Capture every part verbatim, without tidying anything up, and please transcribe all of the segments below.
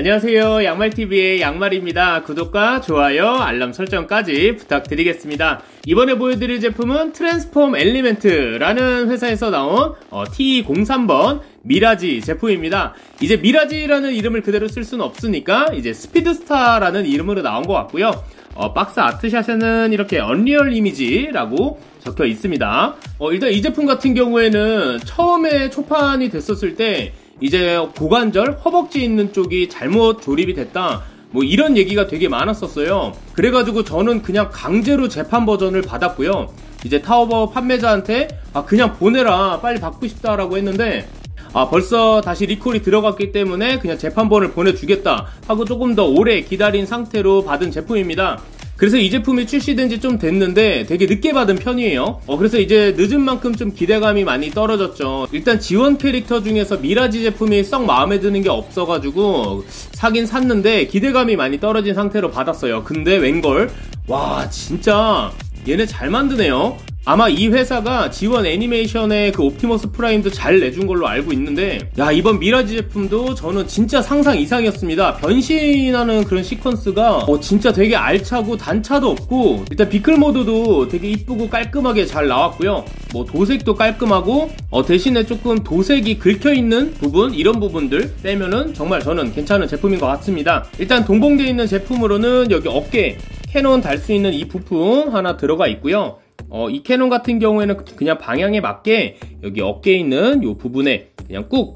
안녕하세요, 양말티비의 양말입니다. 구독과 좋아요, 알람 설정까지 부탁드리겠습니다. 이번에 보여드릴 제품은 트랜스폼 엘리멘트라는 회사에서 나온 어, 티 공삼 번 미라지 제품입니다. 이제 미라지라는 이름을 그대로 쓸 수는 없으니까 이제 스피드스타라는 이름으로 나온 것 같고요. 어, 박스 아트샷에는 이렇게 언리얼 이미지라고 적혀 있습니다. 어, 일단 이 제품 같은 경우에는 처음에 초판이 됐었을 때 이제 고관절, 허벅지 있는 쪽이 잘못 조립이 됐다, 뭐 이런 얘기가 되게 많았었어요. 그래가지고 저는 그냥 강제로 재판 버전을 받았고요. 이제 타오버 판매자한테 아 그냥 보내라, 빨리 받고 싶다라고 했는데 아 벌써 다시 리콜이 들어갔기 때문에 그냥 재판본을 보내주겠다 하고 조금 더 오래 기다린 상태로 받은 제품입니다. 그래서 이 제품이 출시된 지 좀 됐는데 되게 늦게 받은 편이에요. 어, 그래서 이제 늦은 만큼 좀 기대감이 많이 떨어졌죠. 일단 지원 캐릭터 중에서 미라지 제품이 썩 마음에 드는 게 없어가지고 사긴 샀는데 기대감이 많이 떨어진 상태로 받았어요. 근데 웬걸, 와 진짜 얘네 잘 만드네요. 아마 이 회사가 지원 애니메이션의 그 옵티머스 프라임도 잘 내준 걸로 알고 있는데, 야 이번 미라지 제품도 저는 진짜 상상 이상이었습니다. 변신하는 그런 시퀀스가 어, 진짜 되게 알차고 단차도 없고, 일단 비클 모드도 되게 이쁘고 깔끔하게 잘 나왔고요. 뭐 도색도 깔끔하고, 어, 대신에 조금 도색이 긁혀있는 부분, 이런 부분들 빼면은 정말 저는 괜찮은 제품인 것 같습니다. 일단 동봉되어 있는 제품으로는 여기 어깨 캐논 달 수 있는 이 부품 하나 들어가 있고요. 어, 이 캐논 같은 경우에는 그냥 방향에 맞게 여기 어깨에 있는 이 부분에 그냥 꾹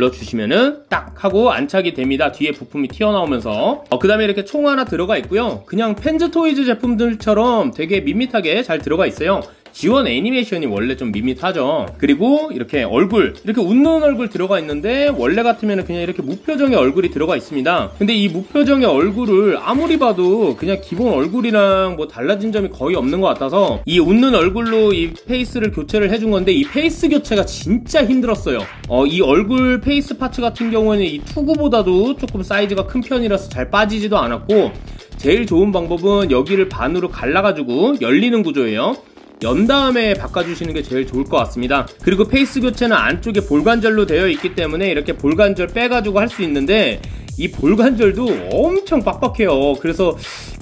눌러주시면은 딱 하고 안착이 됩니다. 뒤에 부품이 튀어나오면서. 어, 그 다음에 이렇게 총 하나 들어가 있고요. 그냥 펜즈 토이즈 제품들처럼 되게 밋밋하게 잘 들어가 있어요. 지원 애니메이션이 원래 좀 밋밋하죠. 그리고 이렇게 얼굴, 이렇게 웃는 얼굴 들어가 있는데 원래 같으면 그냥 이렇게 무표정의 얼굴이 들어가 있습니다. 근데 이 무표정의 얼굴을 아무리 봐도 그냥 기본 얼굴이랑 뭐 달라진 점이 거의 없는 것 같아서 이 웃는 얼굴로 이 페이스를 교체를 해준 건데, 이 페이스 교체가 진짜 힘들었어요. 어, 이 얼굴 페이스 파츠 같은 경우에는 이 투구보다도 조금 사이즈가 큰 편이라서 잘 빠지지도 않았고, 제일 좋은 방법은 여기를 반으로 갈라가지고 열리는 구조예요. 연 다음에 바꿔주시는 게 제일 좋을 것 같습니다. 그리고 페이스 교체는 안쪽에 볼관절로 되어 있기 때문에 이렇게 볼관절 빼가지고 할 수 있는데, 이 볼관절도 엄청 빡빡해요. 그래서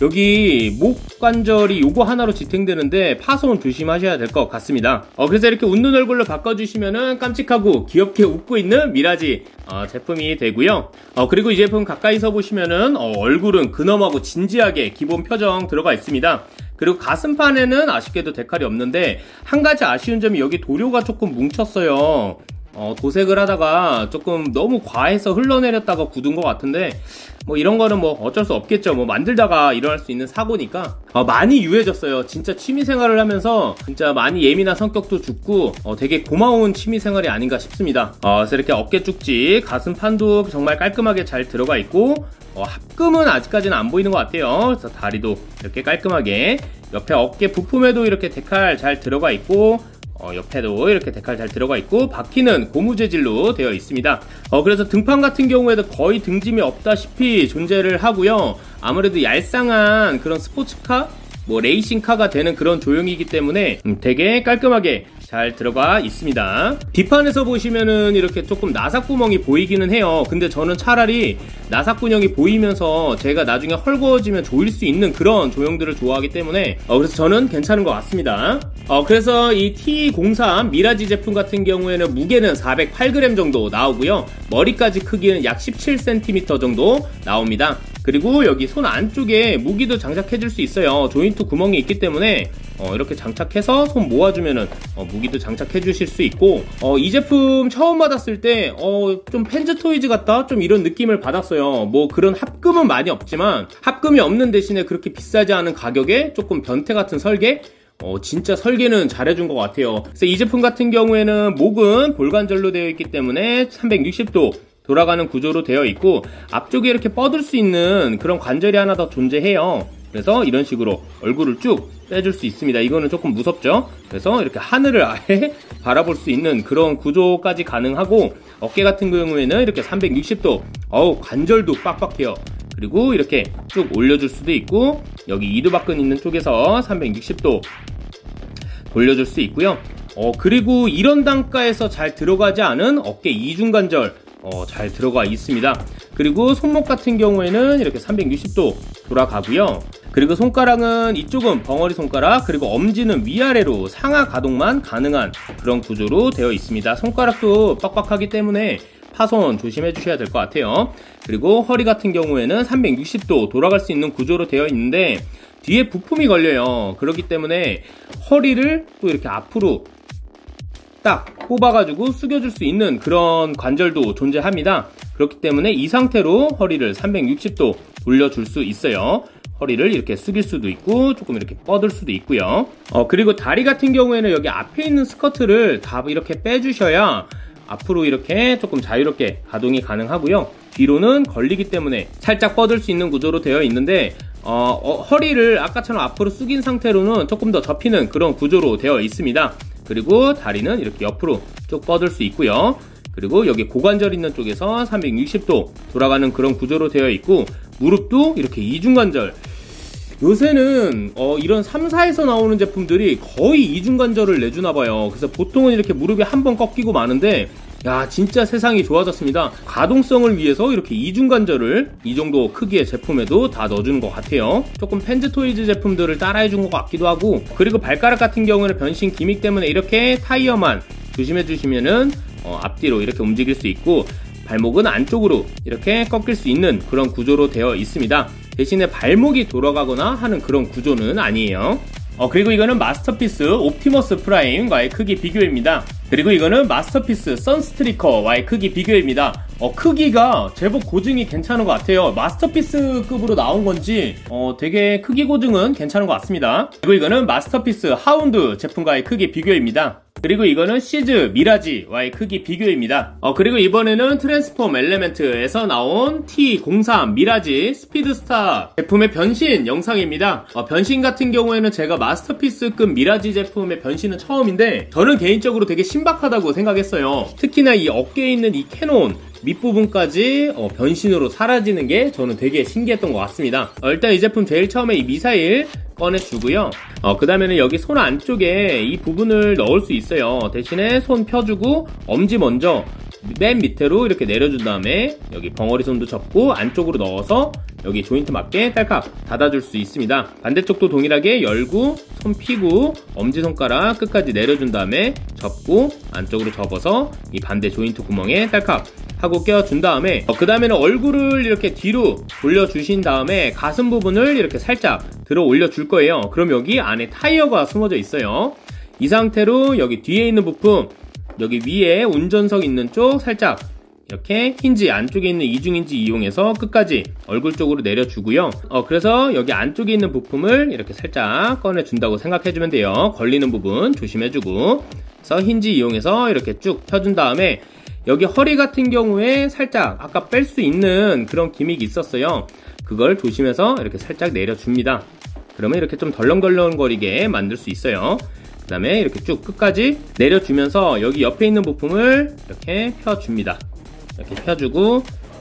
여기 목 관절이 요거 하나로 지탱되는데 파손 조심하셔야 될 것 같습니다. 어, 그래서 이렇게 웃는 얼굴로 바꿔주시면은 깜찍하고 귀엽게 웃고 있는 미라지 어, 제품이 되고요. 어, 그리고 이 제품 가까이서 보시면은 어, 얼굴은 근엄하고 진지하게 기본 표정 들어가 있습니다. 그리고 가슴판에는 아쉽게도 데칼이 없는데, 한 가지 아쉬운 점이 여기 도료가 조금 뭉쳤어요. 어, 도색을 하다가 조금 너무 과해서 흘러내렸다가 굳은 것 같은데, 뭐 이런 거는 뭐 어쩔 수 없겠죠. 뭐 만들다가 일어날 수 있는 사고니까. 어, 많이 유해졌어요. 진짜 취미생활을 하면서 진짜 많이 예민한 성격도 죽고 어, 되게 고마운 취미생활이 아닌가 싶습니다. 어, 그래서 이렇게 어깨 쭉지, 가슴판도 정말 깔끔하게 잘 들어가 있고, 어, 합금은 아직까지는 안 보이는 것 같아요. 그래서 다리도 이렇게 깔끔하게, 옆에 어깨 부품에도 이렇게 데칼 잘 들어가 있고, 어, 옆에도 이렇게 데칼 잘 들어가 있고, 바퀴는 고무 재질로 되어 있습니다. 어, 그래서 등판 같은 경우에도 거의 등짐이 없다시피 존재를 하고요. 아무래도 얄쌍한 그런 스포츠카, 뭐 레이싱카가 되는 그런 조형이기 때문에 음, 되게 깔끔하게 잘 들어가 있습니다. 뒷판에서 보시면은 이렇게 조금 나사구멍이 보이기는 해요. 근데 저는 차라리 나사구멍이 보이면서 제가 나중에 헐거워지면 조일 수 있는 그런 조형들을 좋아하기 때문에 어, 그래서 저는 괜찮은 것 같습니다. 어, 그래서 이 티 공삼 미라지 제품 같은 경우에는 무게는 사백팔 그램 정도 나오고요. 머리까지 크기는 약 십칠 센티미터 정도 나옵니다. 그리고 여기 손 안쪽에 무기도 장착해 줄 수 있어요. 조인트 구멍이 있기 때문에 어, 이렇게 장착해서 손 모아주면은 어, 무기도 장착해 주실 수 있고, 어, 이 제품 처음 받았을 때 어, 좀 펜즈 토이즈 같다? 좀 이런 느낌을 받았어요. 뭐 그런 합금은 많이 없지만, 합금이 없는 대신에 그렇게 비싸지 않은 가격에 조금 변태 같은 설계? 어, 진짜 설계는 잘해준 것 같아요. 그래서 이 제품 같은 경우에는 목은 볼관절로 되어 있기 때문에 삼백육십 도 돌아가는 구조로 되어 있고, 앞쪽에 이렇게 뻗을 수 있는 그런 관절이 하나 더 존재해요. 그래서 이런 식으로 얼굴을 쭉 빼줄 수 있습니다. 이거는 조금 무섭죠? 그래서 이렇게 하늘을 아예 바라볼 수 있는 그런 구조까지 가능하고, 어깨 같은 경우에는 이렇게 삼백육십 도, 어우 관절도 빡빡해요. 그리고 이렇게 쭉 올려줄 수도 있고, 여기 이두박근 있는 쪽에서 삼백육십 도 돌려줄 수 있고요. 어, 그리고 이런 단가에서 잘 들어가지 않은 어깨 이중관절 어, 잘 들어가 있습니다. 그리고 손목 같은 경우에는 이렇게 삼백육십 도 돌아가고요. 그리고 손가락은 이쪽은 벙어리 손가락, 그리고 엄지는 위아래로 상하 가동만 가능한 그런 구조로 되어 있습니다. 손가락도 빡빡하기 때문에 파손 조심해 주셔야 될 것 같아요. 그리고 허리 같은 경우에는 삼백육십 도 돌아갈 수 있는 구조로 되어 있는데 뒤에 부품이 걸려요. 그렇기 때문에 허리를 또 이렇게 앞으로 딱 뽑아가지고 숙여줄 수 있는 그런 관절도 존재합니다. 그렇기 때문에 이 상태로 허리를 삼백육십 도 돌려줄 수 있어요. 허리를 이렇게 숙일 수도 있고 조금 이렇게 뻗을 수도 있고요. 어, 그리고 다리 같은 경우에는 여기 앞에 있는 스커트를 다 이렇게 빼주셔야 앞으로 이렇게 조금 자유롭게 가동이 가능하고요. 뒤로는 걸리기 때문에 살짝 뻗을 수 있는 구조로 되어 있는데 어, 어, 허리를 아까처럼 앞으로 숙인 상태로는 조금 더 접히는 그런 구조로 되어 있습니다. 그리고 다리는 이렇게 옆으로 쭉 뻗을 수 있고요. 그리고 여기 고관절 있는 쪽에서 삼백육십 도 돌아가는 그런 구조로 되어 있고 무릎도 이렇게 이중관절. 요새는 어 이런 삼 사에서 나오는 제품들이 거의 이중관절을 내주나봐요. 그래서 보통은 이렇게 무릎이 한 번 꺾이고 마는데 야 진짜 세상이 좋아졌습니다. 가동성을 위해서 이렇게 이중관절을 이 정도 크기의 제품에도 다 넣어주는 것 같아요. 조금 펜즈토이즈 제품들을 따라해준 것 같기도 하고, 그리고 발가락 같은 경우는 변신 기믹 때문에 이렇게 타이어만 조심해 주시면은 어 앞뒤로 이렇게 움직일 수 있고 발목은 안쪽으로 이렇게 꺾일 수 있는 그런 구조로 되어 있습니다. 대신에 발목이 돌아가거나 하는 그런 구조는 아니에요. 어 그리고 이거는 마스터피스 옵티머스 프라임과의 크기 비교입니다. 그리고 이거는 마스터피스 선스트리커와의 크기 비교입니다. 어 크기가 제법 고증이 괜찮은 것 같아요. 마스터피스급으로 나온 건지 어 되게 크기 고증은 괜찮은 것 같습니다. 그리고 이거는 마스터피스 하운드 제품과의 크기 비교입니다. 그리고 이거는 시즈 미라지와의 크기 비교입니다. 어 그리고 이번에는 트랜스폼 엘레멘트에서 나온 티 공삼 미라지 스피드스타 제품의 변신 영상입니다. 어 변신 같은 경우에는 제가 마스터피스급 미라지 제품의 변신은 처음인데 저는 개인적으로 되게 신박하다고 생각했어요. 특히나 이 어깨에 있는 이 캐논 밑부분까지 어, 변신으로 사라지는 게 저는 되게 신기했던 것 같습니다. 어, 일단 이 제품 제일 처음에 이 미사일 꺼내주고요. 어, 그 다음에는 여기 손 안쪽에 이 부분을 넣을 수 있어요. 대신에 손 펴주고 엄지 먼저 맨 밑으로 이렇게 내려준 다음에 여기 벙어리 손도 접고 안쪽으로 넣어서 여기 조인트 맞게 딸깍 닫아줄 수 있습니다. 반대쪽도 동일하게 열고 손 피고 엄지손가락 끝까지 내려준 다음에 접고 안쪽으로 접어서 이 반대 조인트 구멍에 딸깍 하고 껴준 다음에 어, 그 다음에는 얼굴을 이렇게 뒤로 돌려주신 다음에 가슴 부분을 이렇게 살짝 들어 올려줄 거예요. 그럼 여기 안에 타이어가 숨어져 있어요. 이 상태로 여기 뒤에 있는 부품 여기 위에 운전석 있는 쪽 살짝 이렇게 힌지 안쪽에 있는 이중힌지 이용해서 끝까지 얼굴 쪽으로 내려주고요. 어 그래서 여기 안쪽에 있는 부품을 이렇게 살짝 꺼내준다고 생각해주면 돼요. 걸리는 부분 조심해주고 그래서 힌지 이용해서 이렇게 쭉 펴준 다음에 여기 허리 같은 경우에 살짝 아까 뺄 수 있는 그런 기믹이 있었어요. 그걸 조심해서 이렇게 살짝 내려줍니다. 그러면 이렇게 좀 덜렁덜렁거리게 만들 수 있어요. 그 다음에 이렇게 쭉 끝까지 내려주면서 여기 옆에 있는 부품을 이렇게 펴줍니다. 이렇게 펴주고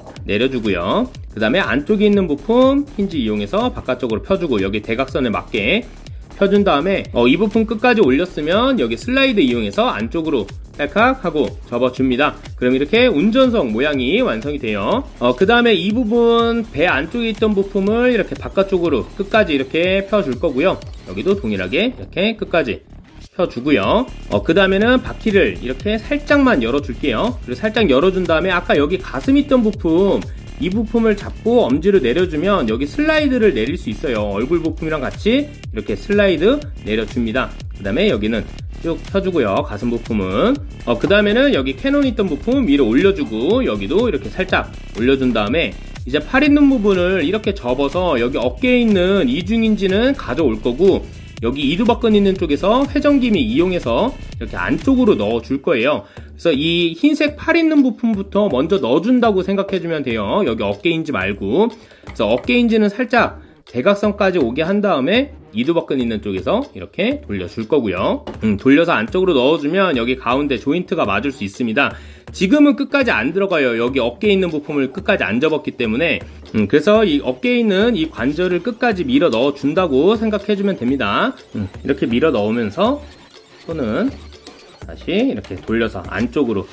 내려주고요. 그 다음에 안쪽에 있는 부품 힌지 이용해서 바깥쪽으로 펴주고 여기 대각선에 맞게 펴준 다음에 어, 이 부품 끝까지 올렸으면 여기 슬라이드 이용해서 안쪽으로 딸깍 하고 접어줍니다. 그럼 이렇게 운전석 모양이 완성이 돼요. 어, 그 다음에 이 부분 배 안쪽에 있던 부품을 이렇게 바깥쪽으로 끝까지 이렇게 펴줄 거고요. 여기도 동일하게 이렇게 끝까지 펴주고요. 어, 그 다음에는 바퀴를 이렇게 살짝만 열어줄게요. 그리고 살짝 열어준 다음에 아까 여기 가슴 있던 부품 이 부품을 잡고 엄지로 내려주면 여기 슬라이드를 내릴 수 있어요. 얼굴 부품이랑 같이 이렇게 슬라이드 내려줍니다. 그 다음에 여기는 쭉 펴주고요. 가슴 부품은 어, 그 다음에는 여기 캐논 있던 부품 위로 올려주고 여기도 이렇게 살짝 올려준 다음에 이제 팔 있는 부분을 이렇게 접어서 여기 어깨에 있는 이중인지는 가져올 거고 여기 이두박근 있는 쪽에서 회전기미 이용해서 이렇게 안쪽으로 넣어 줄 거예요. 그래서 이 흰색 팔 있는 부품부터 먼저 넣어준다고 생각해주면 돼요. 여기 어깨인지 말고. 그래서 어깨인지는 살짝 대각선까지 오게 한 다음에 이두박근 있는 쪽에서 이렇게 돌려줄 거고요. 음, 돌려서 안쪽으로 넣어주면 여기 가운데 조인트가 맞을 수 있습니다. 지금은 끝까지 안 들어가요. 여기 어깨에 있는 부품을 끝까지 안 접었기 때문에 음, 그래서 이 어깨에 있는 이 관절을 끝까지 밀어 넣어준다고 생각해주면 됩니다. 음, 이렇게 밀어 넣으면서 손은 다시 이렇게 돌려서 안쪽으로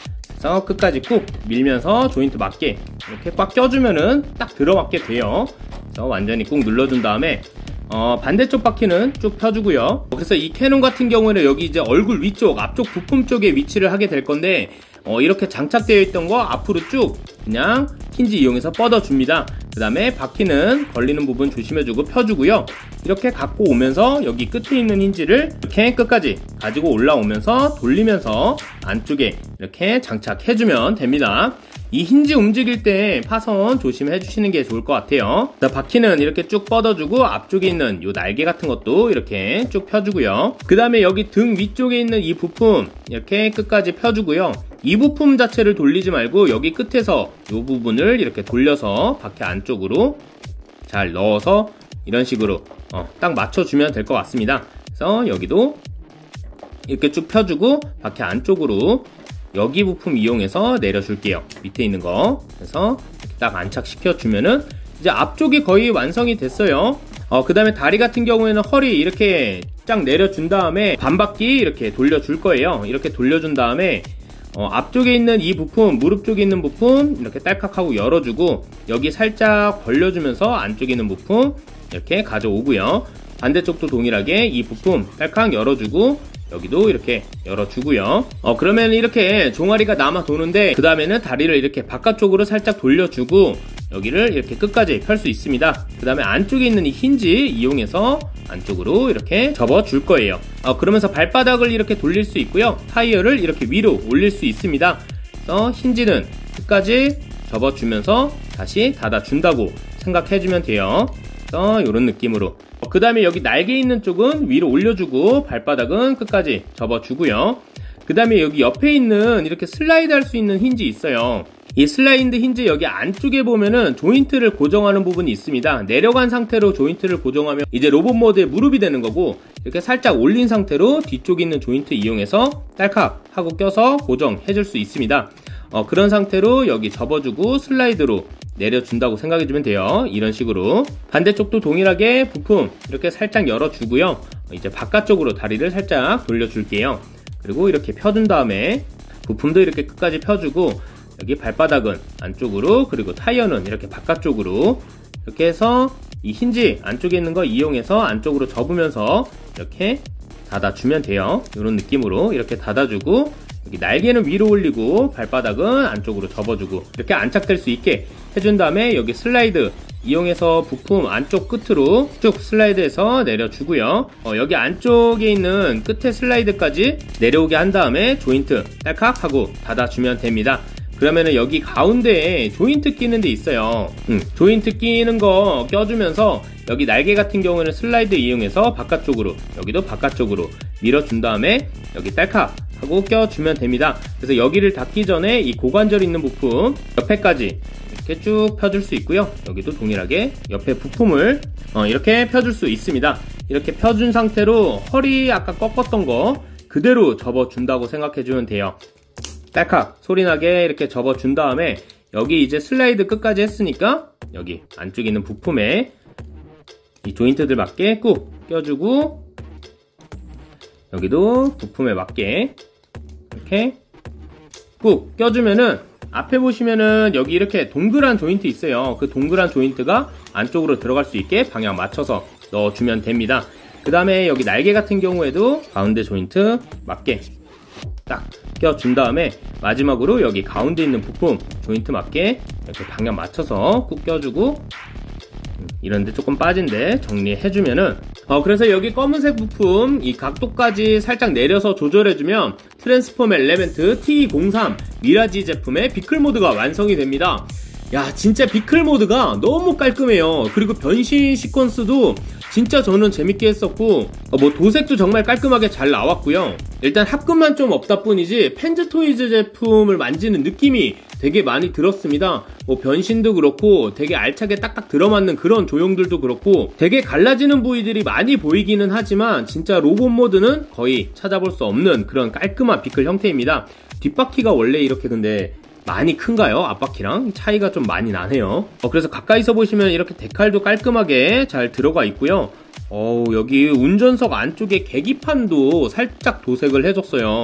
그래서 끝까지 꾹 밀면서 조인트 맞게 이렇게 꽉 껴주면은 딱 들어맞게 돼요. 그래서 완전히 꾹 눌러준 다음에 어, 반대쪽 바퀴는 쭉 펴주고요. 그래서 이 캐논 같은 경우에는 여기 이제 얼굴 위쪽, 앞쪽 부품 쪽에 위치를 하게 될 건데 어, 이렇게 장착되어 있던 거 앞으로 쭉 그냥 힌지 이용해서 뻗어줍니다. 그 다음에 바퀴는 걸리는 부분 조심해주고 펴주고요. 이렇게 갖고 오면서 여기 끝에 있는 힌지를 이렇게 끝까지 가지고 올라오면서 돌리면서 안쪽에 이렇게 장착해주면 됩니다. 이 힌지 움직일 때 파손 조심해 주시는 게 좋을 것 같아요. 자, 바퀴는 이렇게 쭉 뻗어주고 앞쪽에 있는 이 날개 같은 것도 이렇게 쭉 펴주고요. 그 다음에 여기 등 위쪽에 있는 이 부품 이렇게 끝까지 펴주고요. 이 부품 자체를 돌리지 말고 여기 끝에서 이 부분을 이렇게 돌려서 바퀴 안쪽으로 잘 넣어서 이런 식으로 어, 딱 맞춰주면 될 것 같습니다. 그래서 여기도 이렇게 쭉 펴주고 바퀴 안쪽으로 여기 부품 이용해서 내려줄게요. 밑에 있는 거. 그래서 이렇게 딱 안착시켜 주면은 이제 앞쪽이 거의 완성이 됐어요. 어, 그 다음에 다리 같은 경우에는 허리 이렇게 쫙 내려준 다음에 반바퀴 이렇게 돌려줄 거예요. 이렇게 돌려준 다음에 어, 앞쪽에 있는 이 부품, 무릎 쪽에 있는 부품 이렇게 딸깍하고 열어주고 여기 살짝 벌려주면서 안쪽에 있는 부품 이렇게 가져오고요. 반대쪽도 동일하게 이 부품 딸깍 열어주고 여기도 이렇게 열어주고요. 어, 그러면 이렇게 종아리가 남아 도는데 그 다음에는 다리를 이렇게 바깥쪽으로 살짝 돌려주고 여기를 이렇게 끝까지 펼 수 있습니다. 그 다음에 안쪽에 있는 이 힌지 이용해서 안쪽으로 이렇게 접어줄 거예요. 어, 그러면서 발바닥을 이렇게 돌릴 수 있고요. 타이어를 이렇게 위로 올릴 수 있습니다. 그래서 힌지는 끝까지 접어주면서 다시 닫아준다고 생각해주면 돼요. 그래서 이런 느낌으로 그 다음에 여기 날개 있는 쪽은 위로 올려주고 발바닥은 끝까지 접어주고요. 그 다음에 여기 옆에 있는 이렇게 슬라이드 할 수 있는 힌지 있어요. 이 슬라이드 힌지 여기 안쪽에 보면은 조인트를 고정하는 부분이 있습니다. 내려간 상태로 조인트를 고정하면 이제 로봇 모드의 무릎이 되는 거고 이렇게 살짝 올린 상태로 뒤쪽에 있는 조인트 이용해서 딸칵 하고 껴서 고정해 줄 수 있습니다. 어, 그런 상태로 여기 접어주고 슬라이드로 내려준다고 생각해주면 돼요. 이런 식으로 반대쪽도 동일하게 부품 이렇게 살짝 열어주고요. 이제 바깥쪽으로 다리를 살짝 돌려줄게요. 그리고 이렇게 펴준 다음에 부품도 이렇게 끝까지 펴주고 여기 발바닥은 안쪽으로 그리고 타이어는 이렇게 바깥쪽으로 이렇게 해서 이 힌지 안쪽에 있는 거 이용해서 안쪽으로 접으면서 이렇게 닫아주면 돼요. 이런 느낌으로 이렇게 닫아주고 여기 날개는 위로 올리고 발바닥은 안쪽으로 접어주고 이렇게 안착될 수 있게 해준 다음에 여기 슬라이드 이용해서 부품 안쪽 끝으로 쭉 슬라이드해서 내려주고요. 어, 여기 안쪽에 있는 끝에 슬라이드까지 내려오게 한 다음에 조인트 딸칵 하고 닫아주면 됩니다. 그러면은 여기 가운데에 조인트 끼는 데 있어요. 음, 조인트 끼는 거 껴주면서 여기 날개 같은 경우는 슬라이드 이용해서 바깥쪽으로 여기도 바깥쪽으로 밀어준 다음에 여기 딸칵 하고 껴주면 됩니다. 그래서 여기를 닫기 전에 이 고관절 있는 부품 옆에까지 이렇게 쭉 펴줄 수 있고요. 여기도 동일하게 옆에 부품을 어, 이렇게 펴줄 수 있습니다. 이렇게 펴준 상태로 허리 아까 꺾었던 거 그대로 접어준다고 생각해주면 돼요. 딸칵 소리나게 이렇게 접어준 다음에 여기 이제 슬라이드 끝까지 했으니까 여기 안쪽에 있는 부품에 이 조인트들 맞게 꾹 껴주고 여기도 부품에 맞게 이렇게 꾹 껴주면은 앞에 보시면은 여기 이렇게 동그란 조인트 있어요. 그 동그란 조인트가 안쪽으로 들어갈 수 있게 방향 맞춰서 넣어주면 됩니다. 그 다음에 여기 날개 같은 경우에도 가운데 조인트 맞게 딱 껴준 다음에 마지막으로 여기 가운데 있는 부품 조인트 맞게 이렇게 방향 맞춰서 꾹 껴주고 이런데 조금 빠진데 정리해주면은 어 그래서 여기 검은색 부품 이 각도까지 살짝 내려서 조절해주면 트랜스폼 엘리멘트 티 공삼 미라지 제품의 비클 모드가 완성이 됩니다. 야 진짜 비클 모드가 너무 깔끔해요. 그리고 변신 시퀀스도 진짜 저는 재밌게 했었고 어, 뭐 도색도 정말 깔끔하게 잘 나왔고요. 일단 합금만 좀 없다 뿐이지 펜즈토이즈 제품을 만지는 느낌이 되게 많이 들었습니다. 뭐 변신도 그렇고 되게 알차게 딱딱 들어맞는 그런 조형들도 그렇고 되게 갈라지는 부위들이 많이 보이기는 하지만 진짜 로봇 모드는 거의 찾아볼 수 없는 그런 깔끔한 비클 형태입니다. 뒷바퀴가 원래 이렇게 근데 많이 큰가요? 앞바퀴랑 차이가 좀 많이 나네요. 어, 그래서 가까이서 보시면 이렇게 데칼도 깔끔하게 잘 들어가 있고요. 어, 여기 운전석 안쪽에 계기판도 살짝 도색을 해줬어요.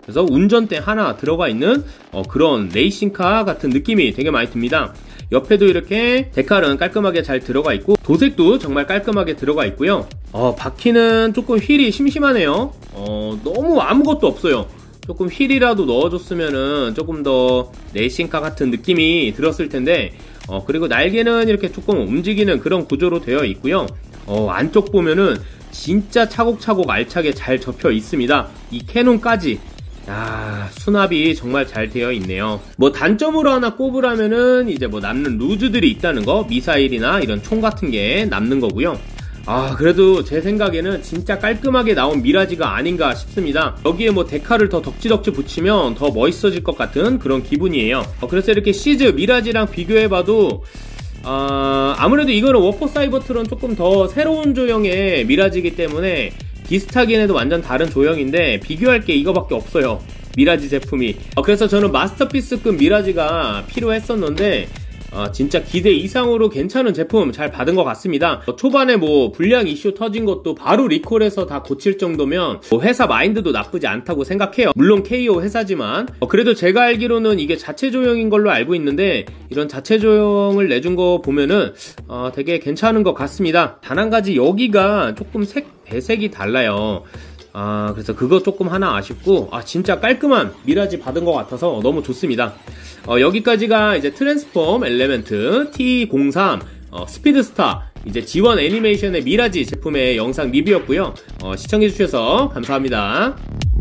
그래서 운전대 하나 들어가 있는 어, 그런 레이싱카 같은 느낌이 되게 많이 듭니다. 옆에도 이렇게 데칼은 깔끔하게 잘 들어가 있고 도색도 정말 깔끔하게 들어가 있고요. 어, 바퀴는 조금 휠이 심심하네요. 어, 너무 아무것도 없어요. 조금 휠이라도 넣어줬으면은 조금 더 레이싱카 같은 느낌이 들었을 텐데, 어, 그리고 날개는 이렇게 조금 움직이는 그런 구조로 되어 있고요. 어, 안쪽 보면은 진짜 차곡차곡 알차게 잘 접혀 있습니다. 이 캐논까지. 야, 수납이 정말 잘 되어 있네요. 뭐 단점으로 하나 꼽으라면은 이제 뭐 남는 루즈들이 있다는 거, 미사일이나 이런 총 같은 게 남는 거고요. 아, 그래도 제 생각에는 진짜 깔끔하게 나온 미라지가 아닌가 싶습니다. 여기에 뭐 데칼을 더 덕지덕지 붙이면 더 멋있어질 것 같은 그런 기분이에요. 어, 그래서 이렇게 시즈 미라지랑 비교해봐도 어, 아무래도 이거는 워커 사이버트론 조금 더 새로운 조형의 미라지이기 때문에 비슷하긴 해도 완전 다른 조형인데 비교할 게 이거밖에 없어요, 미라지 제품이. 어, 그래서 저는 마스터피스급 미라지가 필요했었는데 어, 진짜 기대 이상으로 괜찮은 제품 잘 받은 것 같습니다. 어, 초반에 뭐 불량 이슈 터진 것도 바로 리콜해서 다 고칠 정도면 뭐 회사 마인드도 나쁘지 않다고 생각해요. 물론 케이오 회사지만 어, 그래도 제가 알기로는 이게 자체 조형인 걸로 알고 있는데 이런 자체 조형을 내준 거 보면은 어, 되게 괜찮은 것 같습니다. 단 한 가지 여기가 조금 색 배색이 달라요. 아, 그래서 그거 조금 하나 아쉽고, 아, 진짜 깔끔한 미라지 받은 것 같아서 너무 좋습니다. 어, 여기까지가 이제 트랜스폼 엘레멘트 티 공삼 어, 스피드스타 이제 지원 애니메이션의 미라지 제품의 영상 리뷰였고요. 어, 시청해주셔서 감사합니다.